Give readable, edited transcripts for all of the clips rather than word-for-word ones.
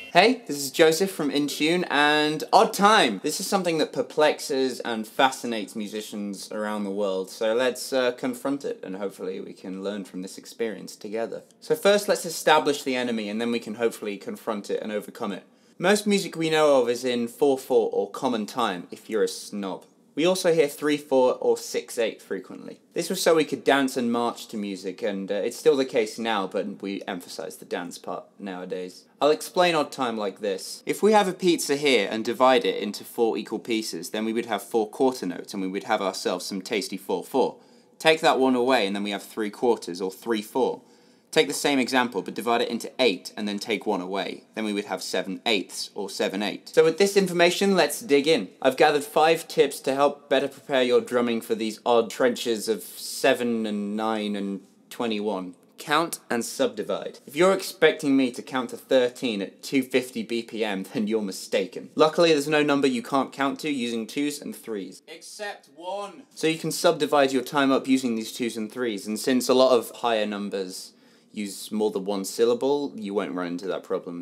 Hey, this is Joseph from InTune and Odd Time. This is something that perplexes and fascinates musicians around the world, so let's confront it and hopefully we can learn from this experience together. So first let's establish the enemy and then we can hopefully confront it and overcome it. Most music we know of is in 4/4 or common time if you're a snob. We also hear 3/4 or 6/8 frequently. This was so we could dance and march to music, and it's still the case now, but we emphasize the dance part nowadays. I'll explain odd time like this. If we have a pizza here and divide it into 4 equal pieces, then we would have 4 quarter notes, and we would have ourselves some tasty 4/4. Take that one away, and then we have 3 quarters, or 3/4. Take the same example, but divide it into 8, and then take 1 away. Then we would have 7/8, or 7/8. So with this information, let's dig in. I've gathered 5 tips to help better prepare your drumming for these odd trenches of 7 and 9 and 21. Count and subdivide. If you're expecting me to count to 13 at 250 BPM, then you're mistaken. Luckily, there's no number you can't count to using 2s and 3s. Except 1! So you can subdivide your time up using these 2s and 3s, and since a lot of higher numbers use more than 1 syllable, you won't run into that problem.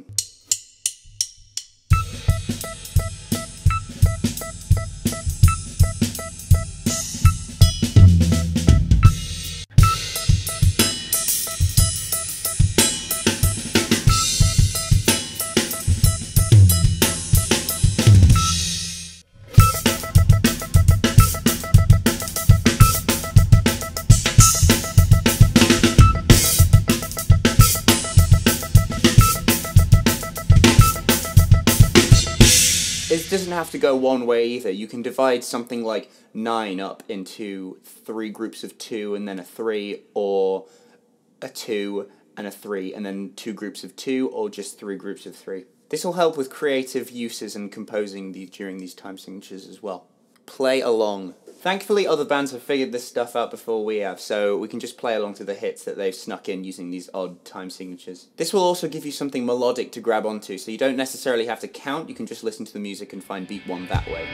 It doesn't have to go one way either. You can divide something like 9 up into 3 groups of 2 and then a 3, or a 2 and a 3 and then 2 groups of 2, or just 3 groups of 3. This will help with creative uses and composing during these time signatures as well. Play along. Thankfully other bands have figured this stuff out before we have, so we can just play along to the hits that they've snuck in using these odd time signatures. This will also give you something melodic to grab onto, so you don't necessarily have to count, you can just listen to the music and find beat 1 that way.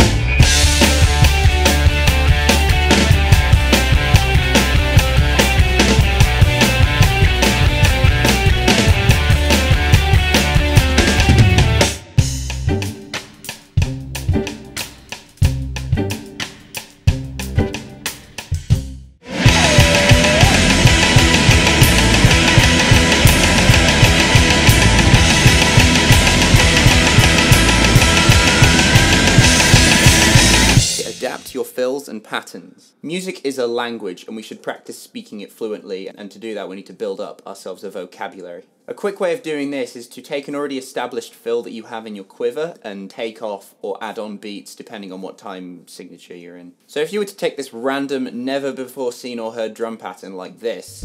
Adapt your fills and patterns. Music is a language and we should practice speaking it fluently, and to do that we need to build up ourselves a vocabulary. A quick way of doing this is to take an already established fill that you have in your quiver and take off or add on beats depending on what time signature you're in. So if you were to take this random, never before seen or heard drum pattern like this,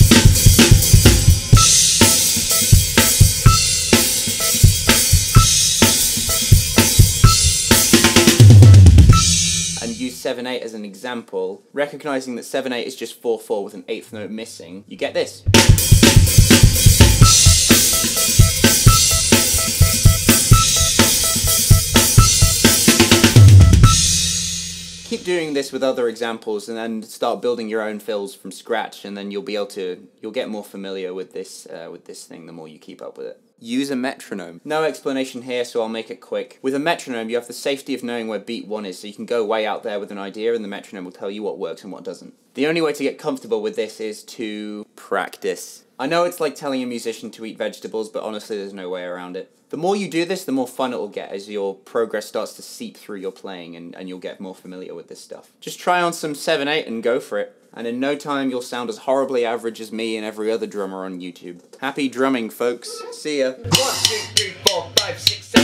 and use 7/8 as an example, recognizing that 7/8 is just 4/4 with an 8th note missing, you get this. Keep doing this with other examples and then start building your own fills from scratch, and then you'll get more familiar with this thing the more you keep up with it. Use a metronome. No explanation here, so I'll make it quick. With a metronome, you have the safety of knowing where beat 1 is, so you can go way out there with an idea and the metronome will tell you what works and what doesn't. The only way to get comfortable with this is to practice. I know it's like telling a musician to eat vegetables, but honestly there's no way around it. The more you do this, the more fun it will get as your progress starts to seep through your playing and you'll get more familiar with this stuff. Just try on some 7/8 and go for it. And in no time you'll sound as horribly average as me and every other drummer on YouTube. Happy drumming, folks. See ya. 1, 2, 3, 4, 5, 6, 7.